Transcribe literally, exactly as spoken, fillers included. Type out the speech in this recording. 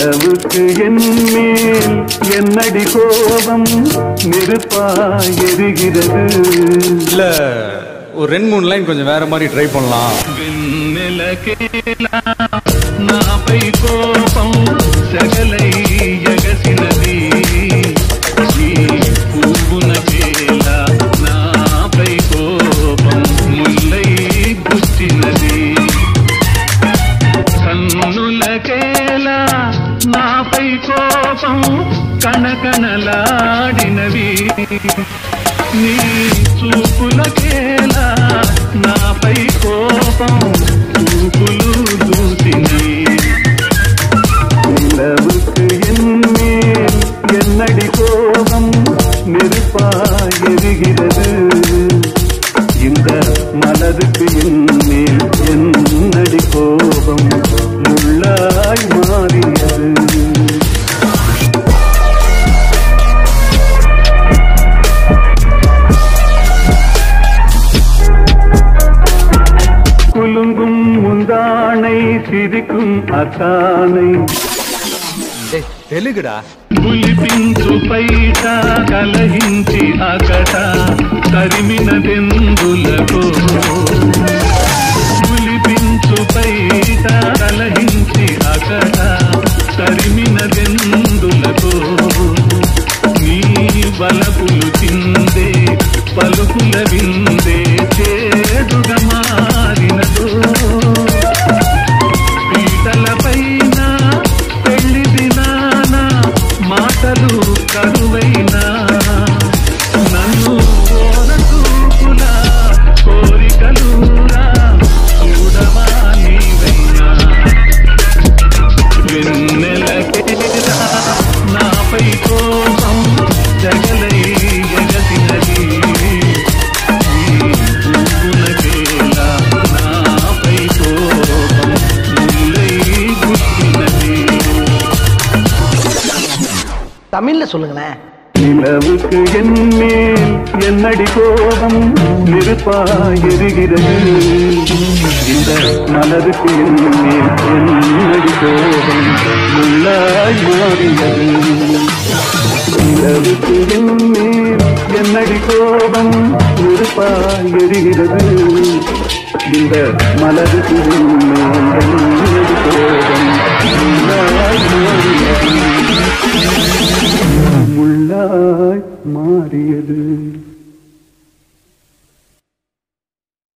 நிலவுக்கு என் மேல் என்னடி கோபம் நெருப்பாய் எரிகிறது. இல்ல ஒரு ரெண்டு மூணு லைன் கொஞ்சம் வேற மாதிரி ட்ரை பண்ணலாம். నాపై కోపం సగలై ఎగసినది ఈ పువ్వునకేల నాపై కోపం ముల్లై గుచ్చినది కన్నులకేల నాపై కోపం కణకణలాడినవి నీ చూపులకేల నాపై కోపం చూపులు దూసినవి. நிலவுக்கு என் மேல் என்னடி கோபம் நெருப்பாய் எரிகிறது. இந்த மலருக்கு என் மேல் என்னடி கோபம் முள்ளாய் மாறியது. குலுங்கும் முந்தானை சிரிக்கும் அத்தானை தெலுங்குடா. పులిపించు పైట కలహించి అకట తరిమినదెందులకు పులిపించు పైట కలహించి అకట తరిమినదెందులకు నీ బలపులు చిందే పలుకుల విందే చేదుగా మారినదో పీటల పైన పెళ్లి దినాన మాటలు కరువైనా నన్ను ఓరసూపులా కోరికలురా చూడవా నీవైనా వెన్నెలకేరా నాపై కోపం జగలై ఎగసినది పువ్వునకేలా నాపై కోపం ముల్లై గుచ్చినది. தமிழ்ல சொல்லுங்களேன். நிலவுக்கு என் மேல் என்னடி கோபம் நெருப்பாய் எரிகிறது. இந்த மலருக்கு என் மேல் என்னடி கோபம் முள்ளாய் மாறியது. நிலவுக்கு என் மேல் என்னடி கோபம் நெருப்பாய் எரிகிறது. இந்த மலருக்கு என் மேல் என்னடி கோபம் முள்ளாய் மாறியது. முள்ளாய் மாறியது.